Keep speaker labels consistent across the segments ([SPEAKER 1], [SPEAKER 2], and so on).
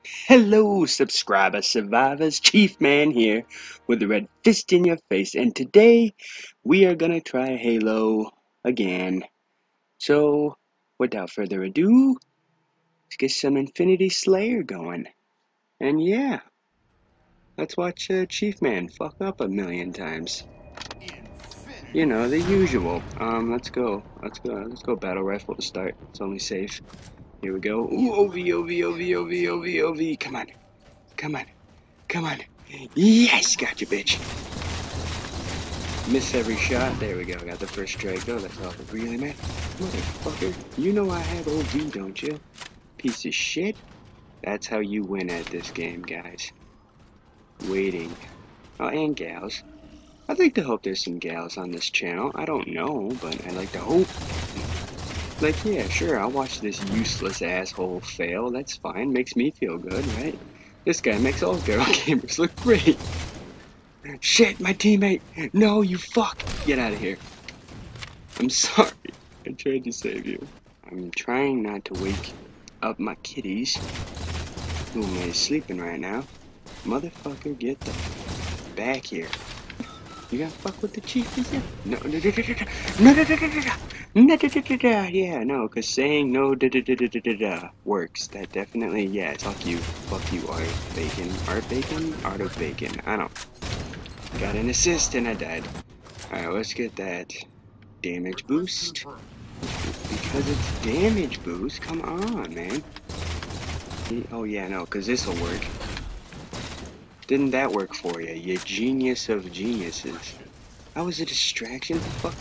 [SPEAKER 1] Hello, subscribers, survivors. Chief Man here with the red fist in your face, and today we are gonna try Halo again. So, without further ado, let's get some Infinity Slayer going. And yeah, let's watch Chief Man fuck up a million times. You know, the usual. Let's go. Let's go battle rifle to start. It's only safe. Here we go. Ooh, OV, OV, OV, OV, OV, OV. Come on. Come on. Come on. Yes, gotcha, bitch. Miss every shot. There we go. Got the first strike. Oh, that's all that really matters. Motherfucker. You know I have OV, don't you? Piece of shit. That's how you win at this game, guys. Waiting. Oh, and gals. I'd like to hope there's some gals on this channel. I don't know, but I like to hope. Like, yeah, sure, I'll watch this useless asshole fail. That's fine. Makes me feel good, right? This guy makes all girl gamers look great. Shit, my teammate! No, you fuck! Get out of here. I'm sorry. I tried to save you. I'm trying not to wake up my kitties. Who is sleeping right now. Motherfucker, get the back here. You gonna fuck with the chief, is ya? No, no, no, no, no, no, no, no, no, no, no, yeah, no, cause saying no, works. That definitely, yeah, fuck you, Art Bacon, Art of Bacon, I don't. Got an assist and I died. Alright, let's get that damage boost. Because it's damage boost? Come on, man. Oh yeah, no, because this will work. Didn't that work for you, you genius of geniuses? That was a distraction? Fuck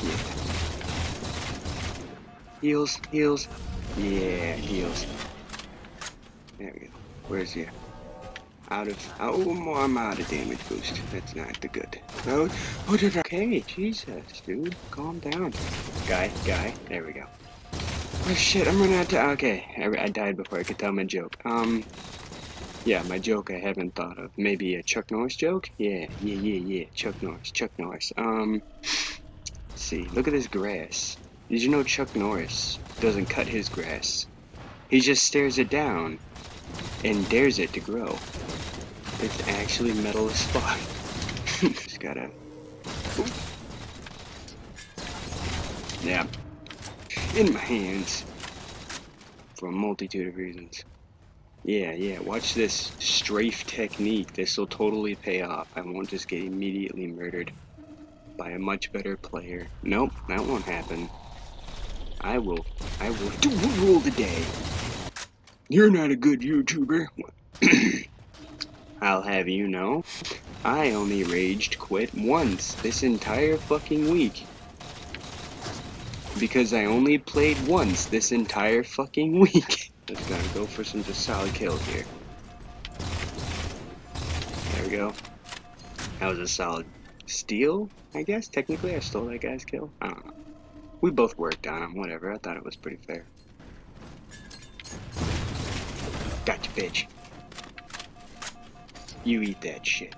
[SPEAKER 1] you. Heals, heals. Yeah, heals. There we go. Where's he? Oh, I'm out of damage boost. That's not the good. Oh, okay, Jesus, dude, calm down. Guy, there we go. Oh shit, I'm running out of time. Okay, I died before I could tell my joke. Yeah, my joke I haven't thought of. Maybe a Chuck Norris joke? Yeah, Chuck Norris. Let's see, look at this grass. Did you know Chuck Norris doesn't cut his grass? He just stares it down and dares it to grow. It's actually metal as fuck. Just gotta... Ooh. Yeah. In my hands. For a multitude of reasons. Yeah, watch this strafe technique. This will totally pay off. I won't just get immediately murdered by a much better player. Nope, that won't happen. I will rule the day. You're not a good YouTuber. I'll have you know, I only raged quit once this entire fucking week. Because I only played once this entire fucking week. Just gotta go for some just solid kills here. There we go. That was a solid steal, I guess. Technically, I stole that guy's kill. I don't know. We both worked on him, whatever. I thought it was pretty fair. Gotcha, bitch. You eat that shit.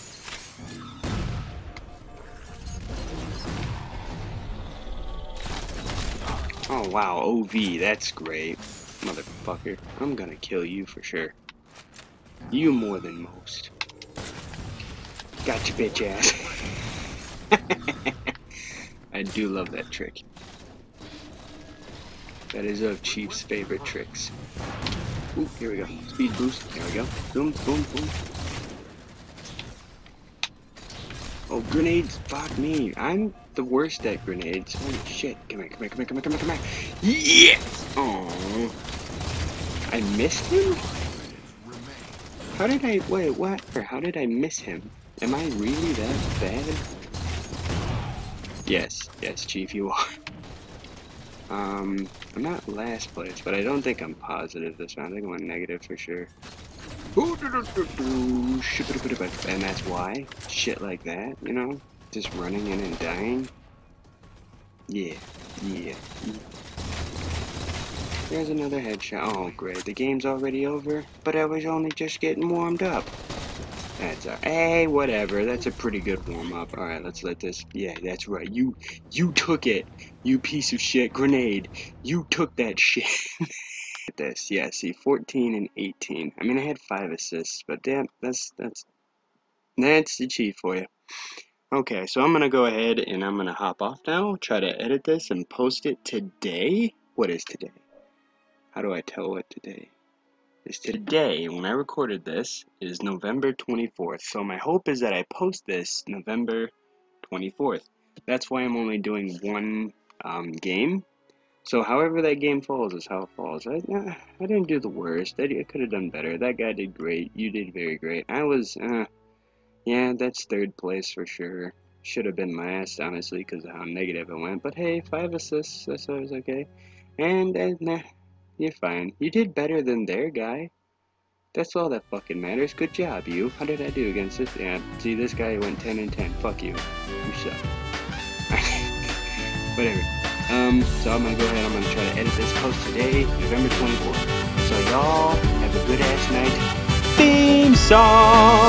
[SPEAKER 1] Oh wow, OV, that's great. Motherfucker, I'm gonna kill you for sure. You more than most. Gotcha, bitch ass. I do love that trick. That is of Chief's favorite tricks. Ooh, here we go. Speed boost. There we go. Boom, boom, boom. Oh, grenades. Fuck me. I'm the worst at grenades. Holy shit. Come here. Yes! Oh. I missed him? How did I... Wait, what? How did I miss him? Am I really that bad? Yes, Chief, you are. I'm not last place, but I don't think I'm positive this round. I think I went negative for sure. And that's why. Shit like that, you know? Just running in and dying. Yeah. There's another headshot. Oh, great. The game's already over, but I was only just getting warmed up. That's hey, whatever. That's a pretty good warm-up. Alright, let's let this... Yeah, that's right. You took it. You piece of shit. Grenade. You took that shit. at this. Yeah, see, 14 and 18. I mean, I had 5 assists, but damn, that's the cheat for you. Okay, so I'm gonna go ahead and I'm gonna hop off now, try to edit this and post it today. What is today? How do I tell what today is? Today, when I recorded this, is November 24th. So my hope is that I post this November 24th. That's why I'm only doing one game. So however that game falls is how it falls. I didn't do the worst. I could have done better. That guy did great. You did very great. I was, yeah, that's 3rd place for sure. Should have been last, honestly, because of how negative it went. But hey, 5 assists, that's always okay. And, nah, you're fine. You did better than their guy. That's all that fucking matters. Good job, you. How did I do against this? Yeah, see, this guy went 10 and 10. Fuck you. You suck. Whatever. So I'm gonna go ahead, I'm gonna try to edit this post today, November 24th. So y'all have a good ass night. Theme song!